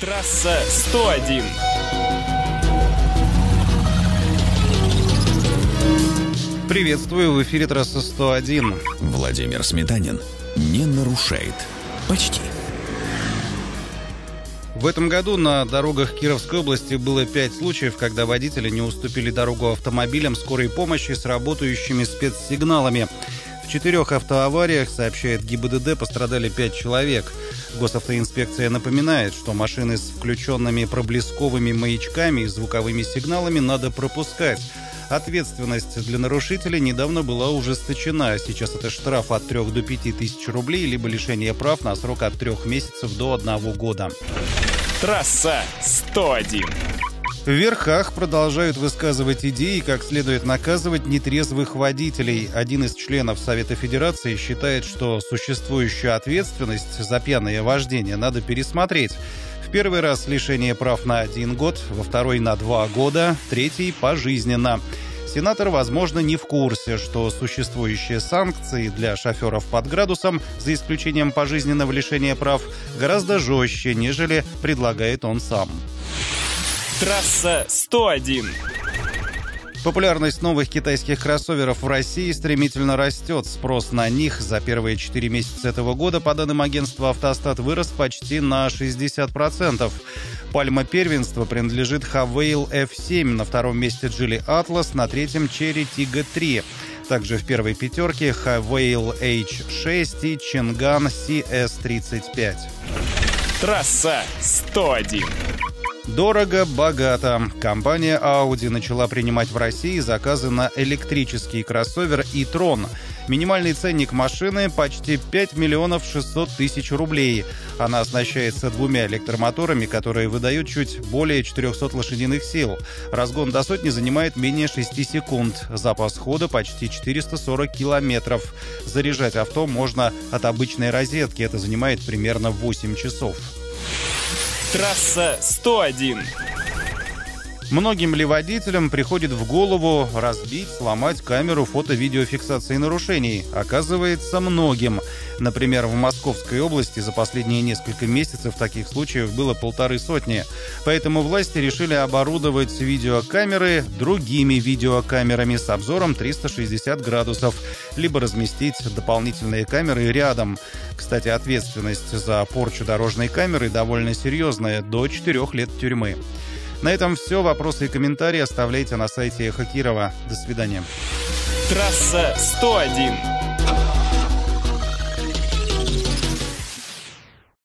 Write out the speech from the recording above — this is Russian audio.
Трасса 101. Приветствую, в эфире трасса 101. Владимир Сметанин не нарушает. Почти. В этом году на дорогах Кировской области было 5 случаев, когда водители не уступили дорогу автомобилям скорой помощи с работающими спецсигналами. В 4 автоавариях, сообщает ГИБДД, пострадали 5 человек. Госавтоинспекция напоминает, что машины с включенными проблесковыми маячками и звуковыми сигналами надо пропускать. Ответственность для нарушителей недавно была ужесточена. Сейчас это штраф от 3 до 5 тысяч рублей, либо лишение прав на срок от 3 месяцев до 1 года. Трасса 101. В верхах продолжают высказывать идеи, как следует наказывать нетрезвых водителей. Один из членов Совета Федерации считает, что существующую ответственность за пьяное вождение надо пересмотреть. В первый раз лишение прав на 1 год, во второй на 2 года, третий пожизненно. Сенатор, возможно, не в курсе, что существующие санкции для шоферов под градусом, за исключением пожизненного лишения прав, гораздо жестче, нежели предлагает он сам. Трасса 101. Популярность новых китайских кроссоверов в России стремительно растет. Спрос на них за первые 4 месяца этого года, по данным агентства «Автостат», вырос почти на 60%. Пальма первенства принадлежит Havail F7, на втором месте Geely Atlas, на третьем Chery Tiggo 3. Также в первой пятерке Havail H6 и Changan CS35. Трасса 101. Дорого-богато. Компания Audi начала принимать в России заказы на электрический кроссовер e-tron. Минимальный ценник машины почти 5 миллионов 600 тысяч рублей. Она оснащается 2 электромоторами, которые выдают чуть более 400 лошадиных сил. Разгон до сотни занимает менее 6 секунд. Запас хода почти 440 километров. Заряжать авто можно от обычной розетки. Это занимает примерно 8 часов. Трасса 101. Многим ли водителям приходит в голову разбить, сломать камеру фото-видеофиксации нарушений? Оказывается, многим. Например, в Московской области за последние несколько месяцев таких случаев было 150. Поэтому власти решили оборудовать видеокамеры другими видеокамерами с обзором 360 градусов, либо разместить дополнительные камеры рядом. Кстати, ответственность за порчу дорожной камеры довольно серьезная, до 4 лет тюрьмы. На этом все. Вопросы и комментарии оставляйте на сайте Эхо Кирова. До свидания. Трасса 101.